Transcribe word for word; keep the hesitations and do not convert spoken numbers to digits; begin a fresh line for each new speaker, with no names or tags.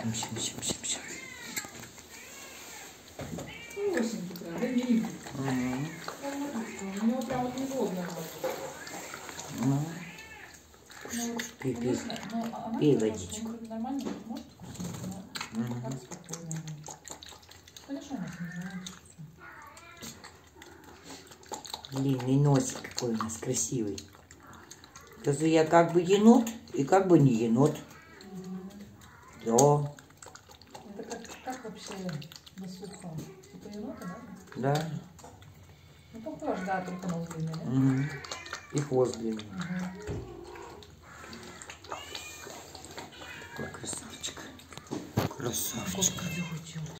Щем, щем, щем, щем, щем.
У него прям вот не голодно.
Ну, пей, пей, пей водичку.
Нормально, может вкусненько, но так спокойно. Конечно, она не знает.
Длинный носик какой у нас красивый. Скажу, я как бы енот и как бы не енот. Да.
Это как, как вообще на сухо? Типа енота,
Да.
да? Ну похож, да, только нос длинный, да?
Угу. И хвост длинный.
Угу.
Какой красавчик. Красавчик.